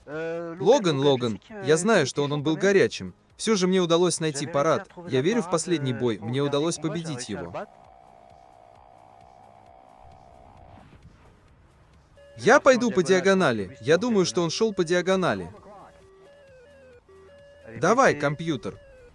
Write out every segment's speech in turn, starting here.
Логан, я знаю, что он был горячим. Все же мне удалось найти парад. Я верю в последний бой, мне удалось победить его. Я пойду по диагонали. Я думаю, что он шел по диагонали. Давай, компьютер.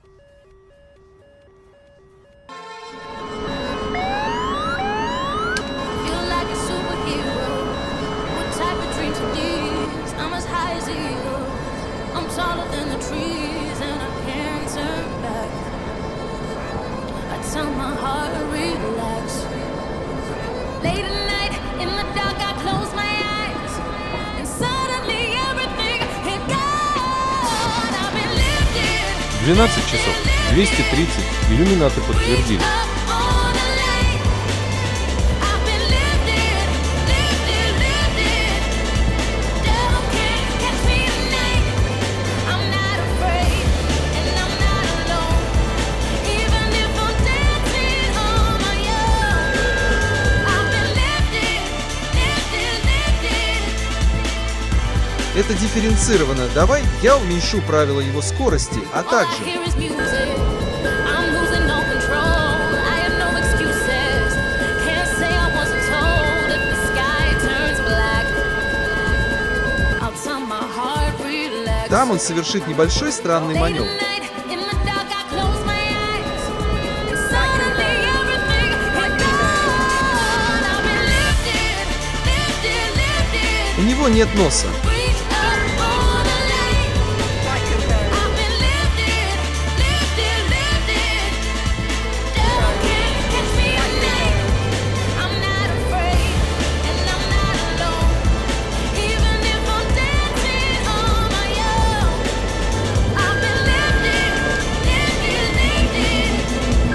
Late at night, in the dark, I close my eyes, and suddenly everything had gone. I've been lifted. 12 часов, 230, иллюминаты подтвердили. Up on a lane. I've been lifted, lifted, lifted. Devil can't catch me tonight. I'm not afraid, and I'm not alone. Even if I'm dancing on my own. I've been lifted, lifted, lifted. Это дифференцировано. Давай я уменьшу правила его скорости, а All I также... hear is music. I'm losing no control. I have no excuses. Can't say I wasn't told. If the sky turns black, I'll tell my heart relax. Там он совершит небольшой странный Late маневр. at night, in the dark, I close my eyes, and suddenly everything had gone. I've been lifted, lifted, lifted. У него нет носа. Reached up on a lane. I've been lifted, lifted, lifted. Devil can't catch me tonight. I'm not afraid, and I'm not alone. Even if I'm dancing on my own. I've been lifted, lifted, lifted.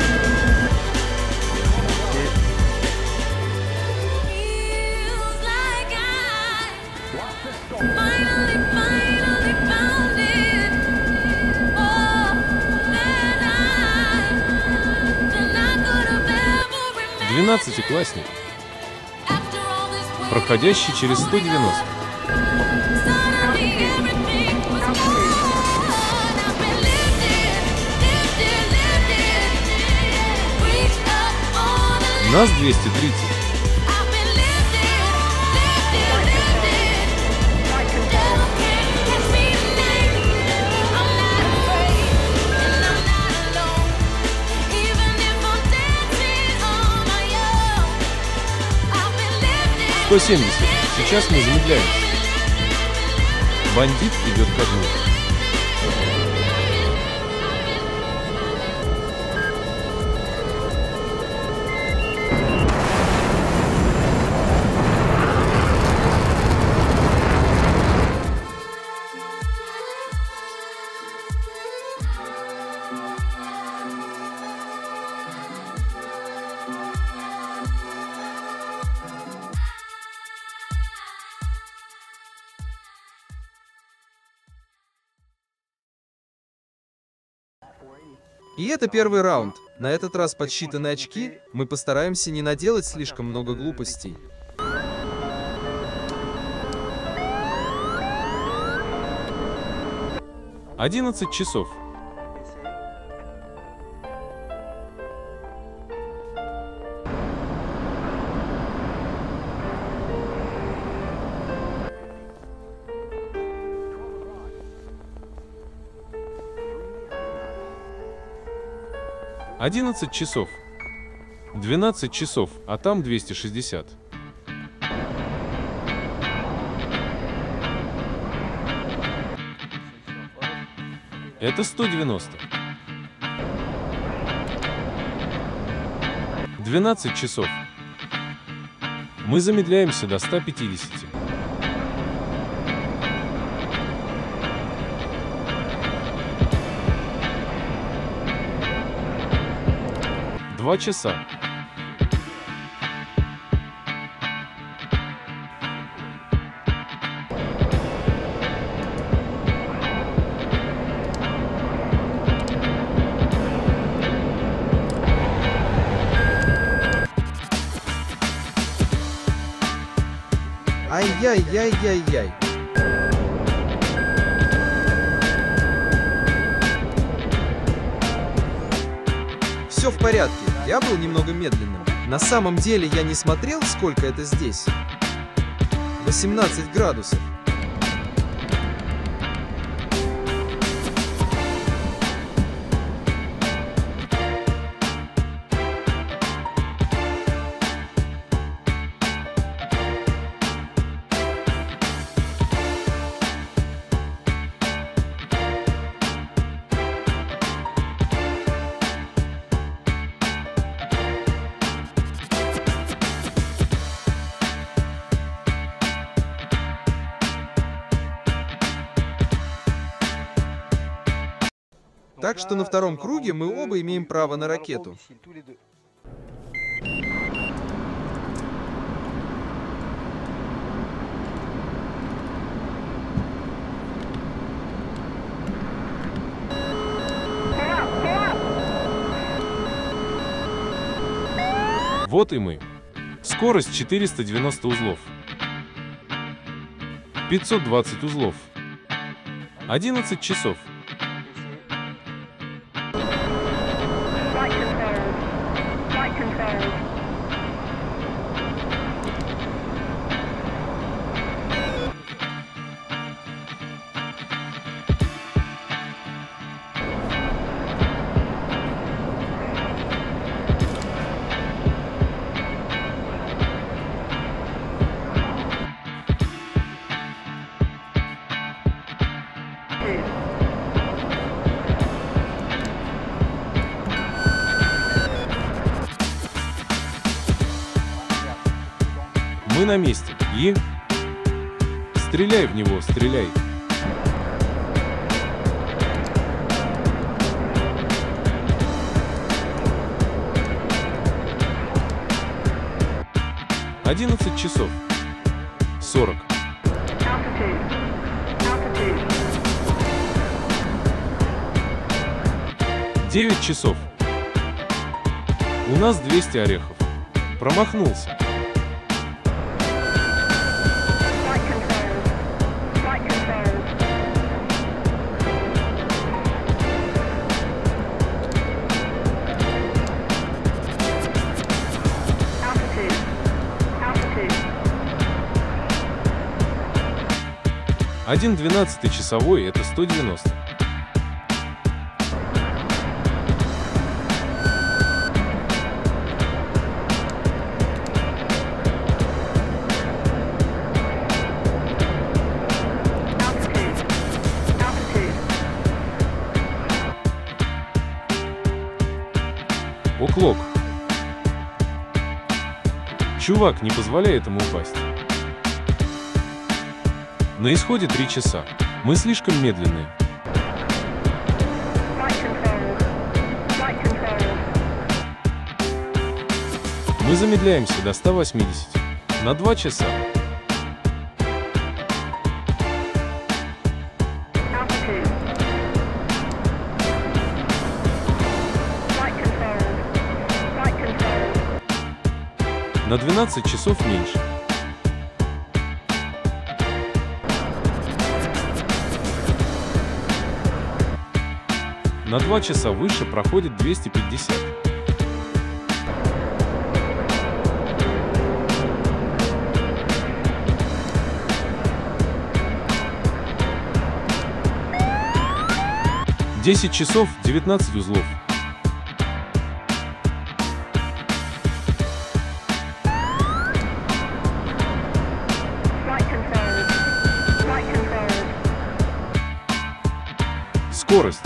Feels like I finally found it. More than I could have ever imagined. 12-классник, After all this waiting, проходящий через 190. suddenly everything was gone. I've been lifted, lifted, lifted. Reached up on a limb. НАЗ 230. I've been lifted, lifted, lifted. Devil can't catch me tonight. I'm not afraid, and I'm not alone. Even if I'm dancing on my own. I've been lifted. 170. Сейчас мы замедляемся. Бандит идет ко дну. И это первый раунд. На этот раз подсчитаны очки. Мы постараемся не наделать слишком много глупостей. — 11 часов. — 11 часов. 12 часов, а там 260. Это 190. 12 часов. Мы замедляемся до 150. Два часа. Ай-яй-яй-яй-яй. Все в порядке, я был немного медленным. На самом деле я не смотрел, сколько это здесь. 18 градусов. Так что на втором круге мы оба имеем право на ракету. Вот и мы. Скорость 490 узлов. 520 узлов. 11 часов. Flight controls. Мы на месте. И... Стреляй в него, стреляй. — 11 часов. 40. 9 часов. У нас 200 орехов. Промахнулся. Один 12-часовой — это 190. Оклок. Чувак, не позволяй этому упасть. На исходе 3 часа. Мы слишком медленные. Мы замедляемся до 180. На 2 часа. На 12 часов меньше. На 2 часа выше проходит 250. — 10 часов 19 узлов. Скорость.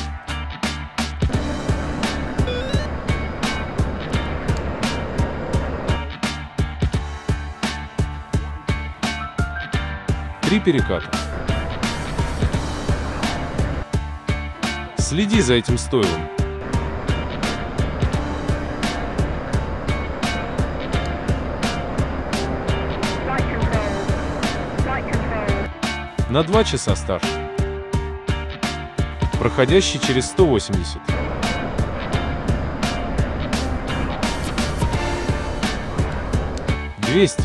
Три переката. Следи за этим стойлом. На 2 часа старше. Проходящий через 180. — 200.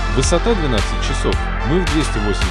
Высота 12 часов. Мы в 280.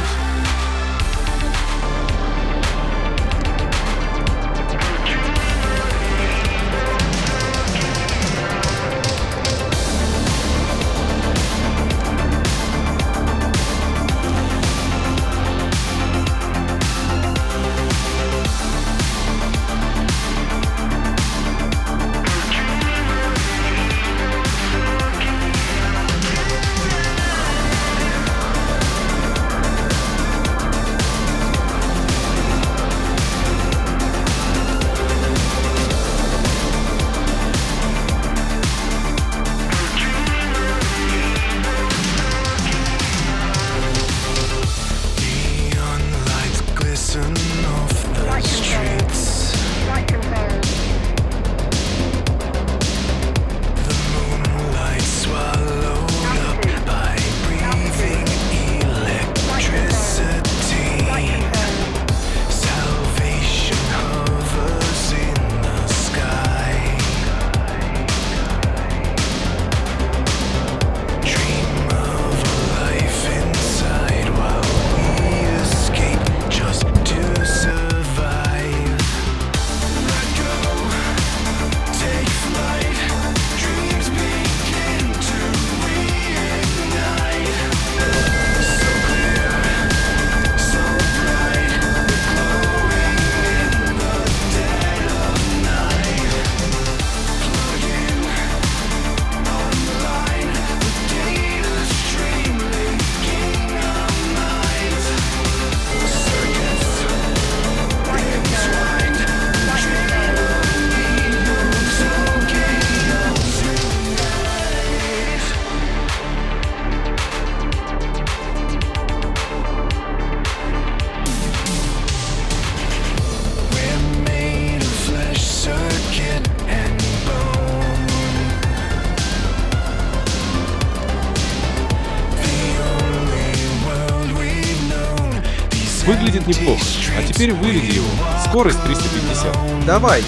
Выглядит неплохо. А теперь выведи его. Скорость 350. Давай.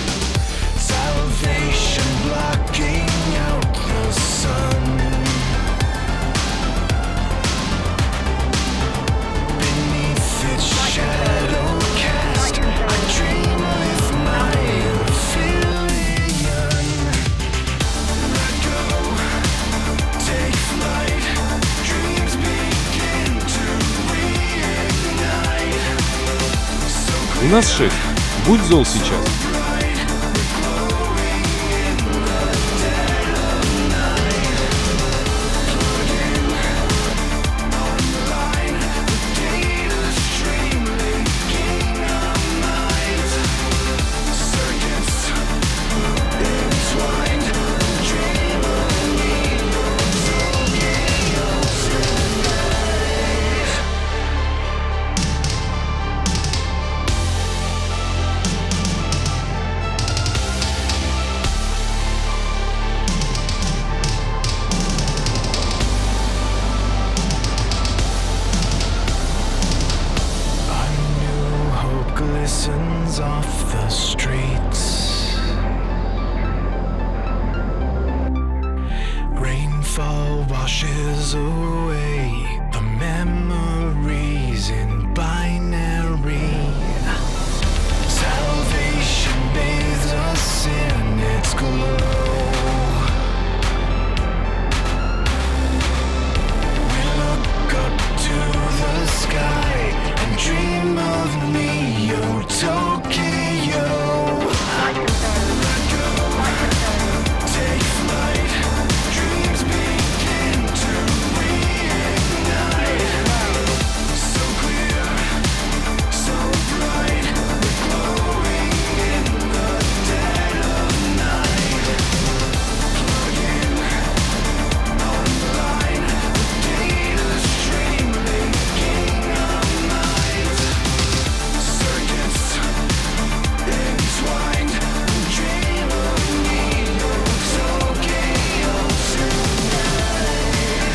У нас 6. Будь зол сейчас. Glistens off the streets. Rainfall washes away the memories in binary. Salvation bathes us in its glow. We look up to the sky and dream of Neo Tokyo. Let go, take flight. Dreams begin to reignite. So clear, so bright, glowing in the dead of night. Plug in, online, the data stream linking our minds. Circuits entwined, dream of Neo Tokyo tonight.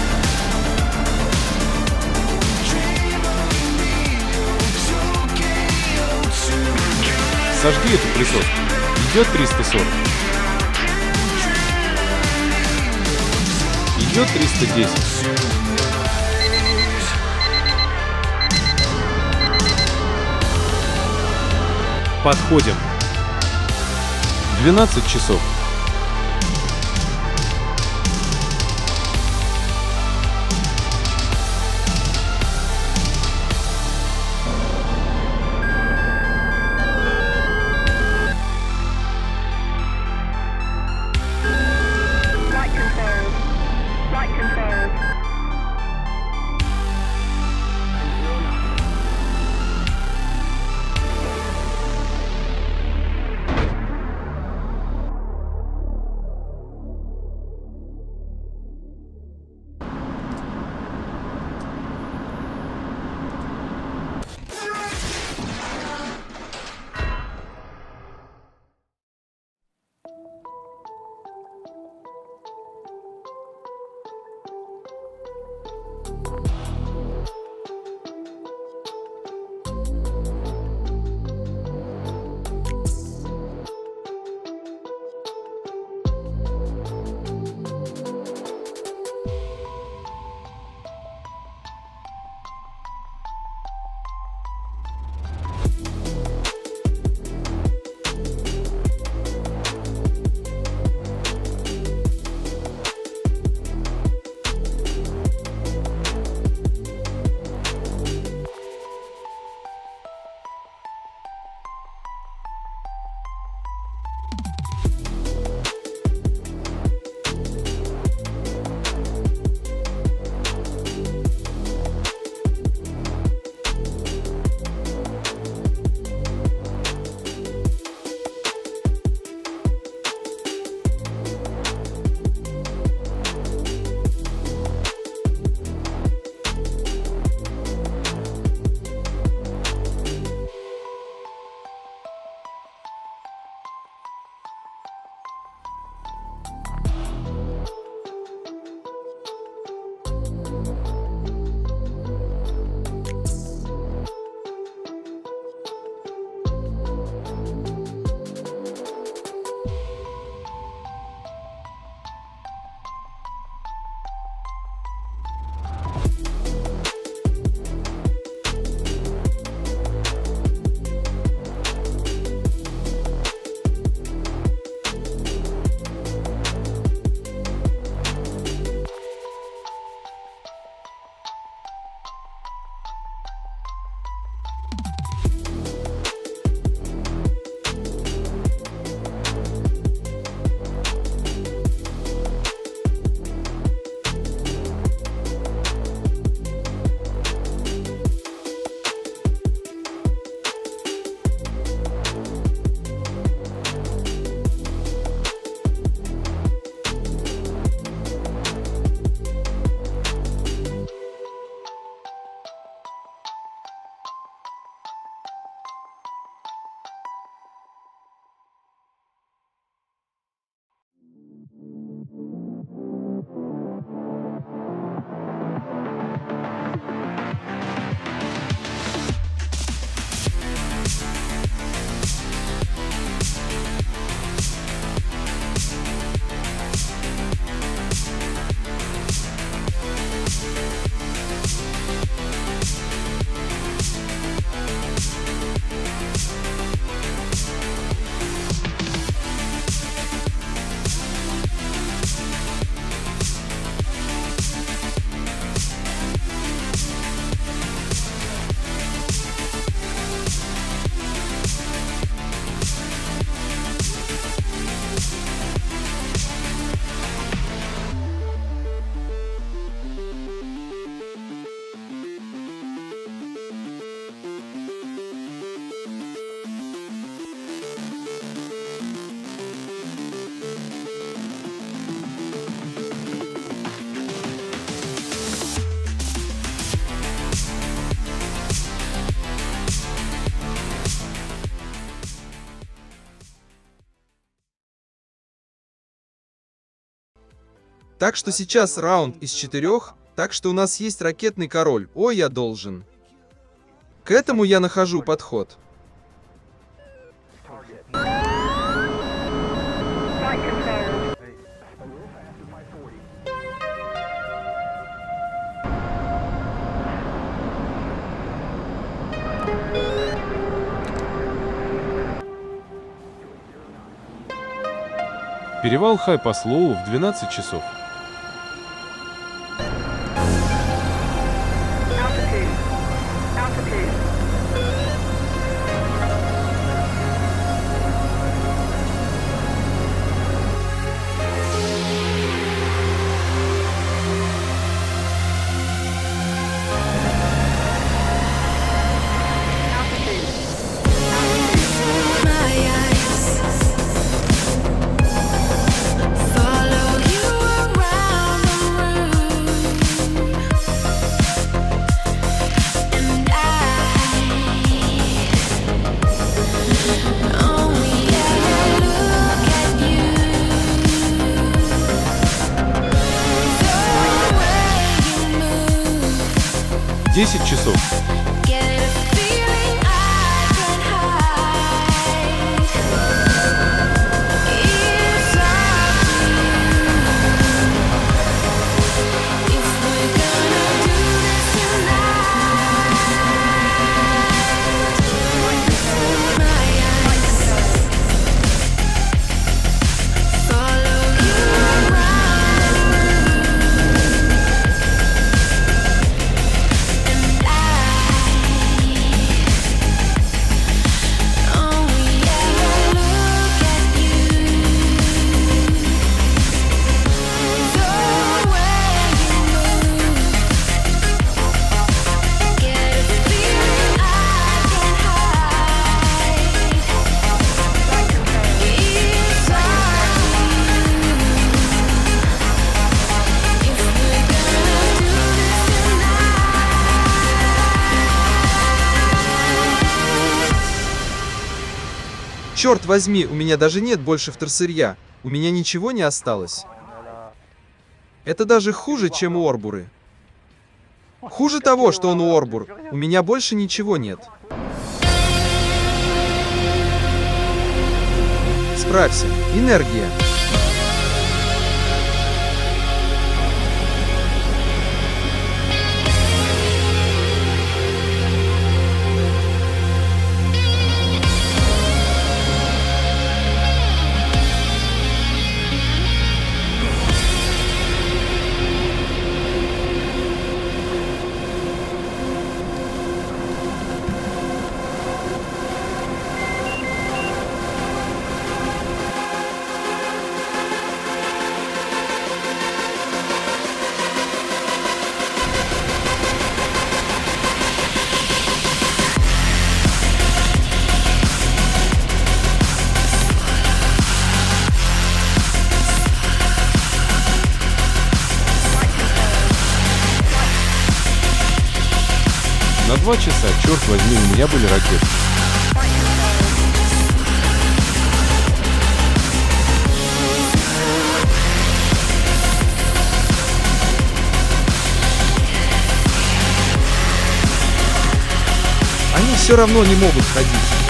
Dream of Neo Tokyo tonight. Сожги эту присоску. Идет 340. Идет 310. Подходим. 12 часов. Flight controls. Flight controls. Так что сейчас раунд из 4, так что у нас есть ракетный король. Ой, я должен. К этому я нахожу подход. Flight controls. Перевал Хай-Паслоу в 12 часов. Altitude. Altitude. My eyes follow you around the room, and I only ever look at you. The way you move, 10 часов. get a feeling I can hide. It's up to you if we're gonna do this tonight. My eyes follow you around the room, and I only ever look at you. The way you move, get a feeling I can hide. It's up to you if we're gonna do this tonight. Черт возьми, у меня даже нет больше вторсырья. У меня ничего не осталось. Это даже хуже, чем у Орбуры. Хуже того, что он у Орбур. У меня больше ничего нет. Справься. Энергия. На 2 часа, черт возьми, у меня были ракеты. Они все равно не могут ходить.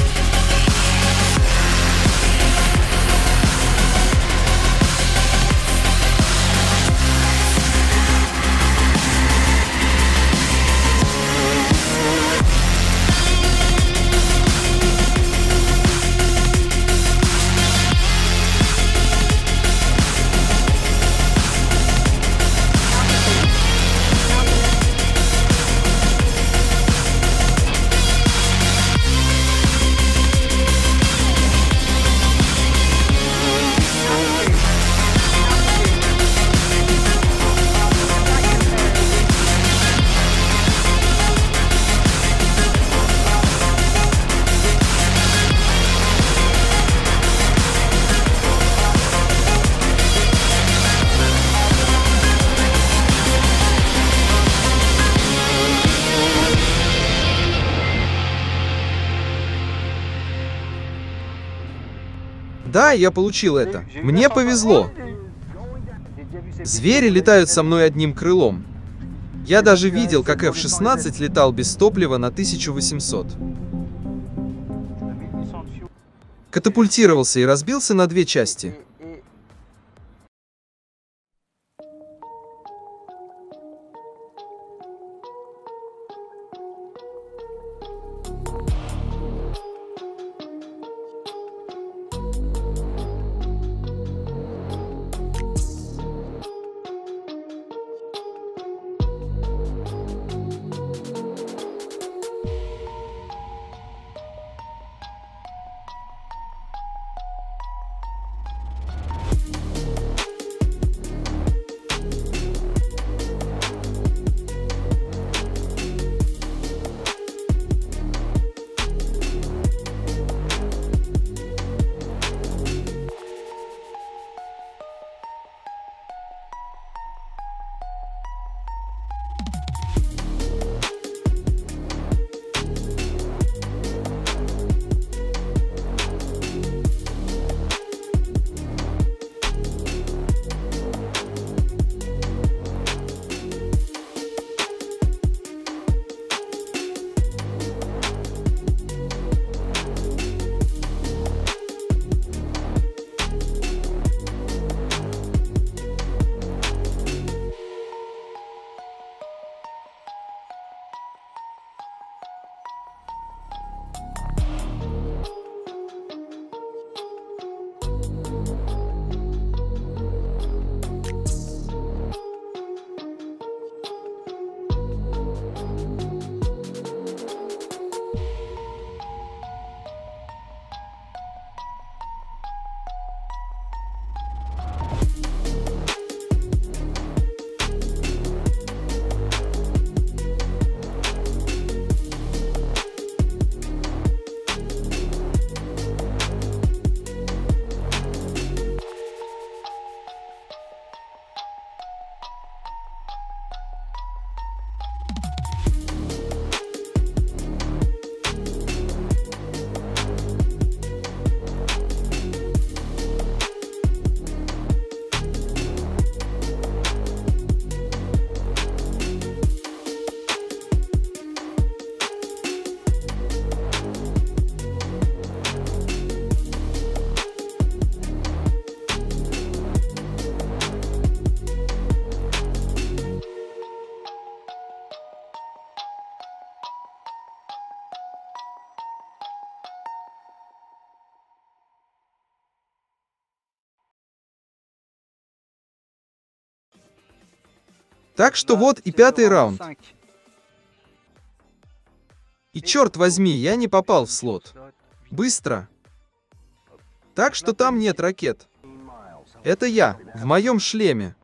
Да, я получил это. Мне повезло. Звери летают со мной одним крылом. Я даже видел, как F-16 летал без топлива на 1800. Катапультировался и разбился на 2 части. Так что вот и 5-й раунд. И черт возьми, я не попал в слот. Быстро. Так что там нет ракет. Это я, в моем шлеме.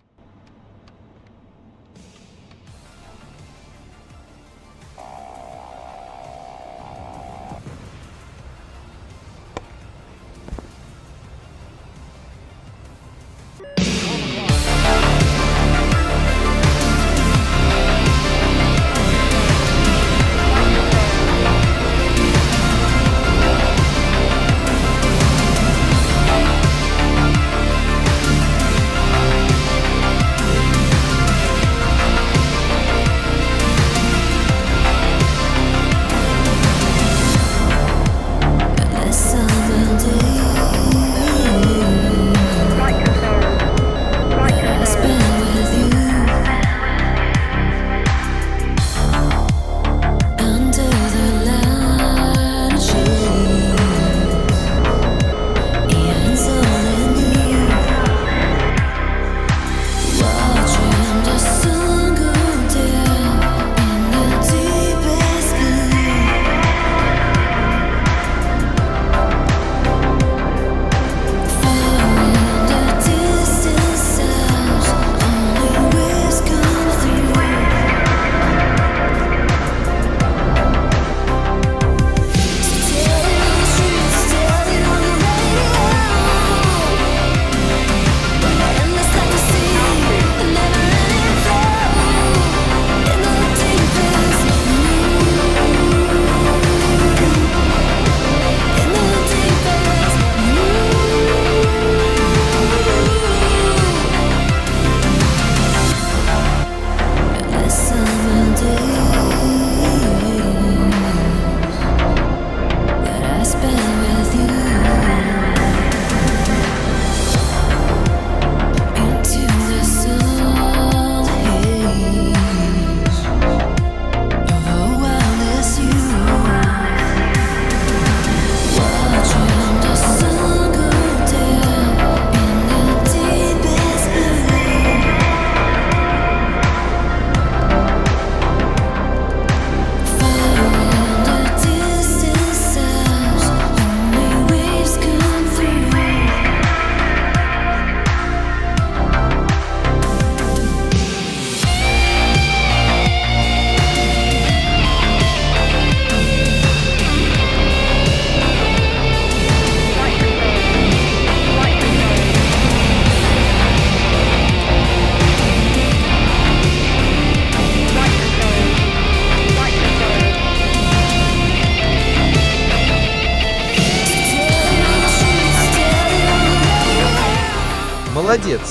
Молодец.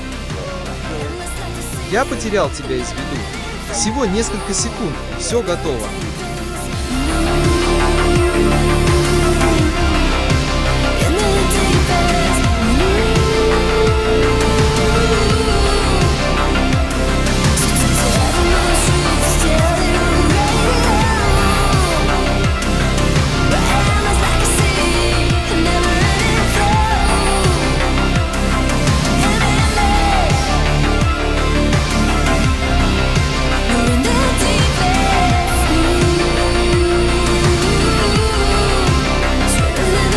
Я потерял тебя из виду. Всего несколько секунд, все готово.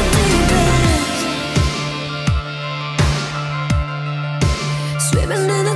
Swimming in the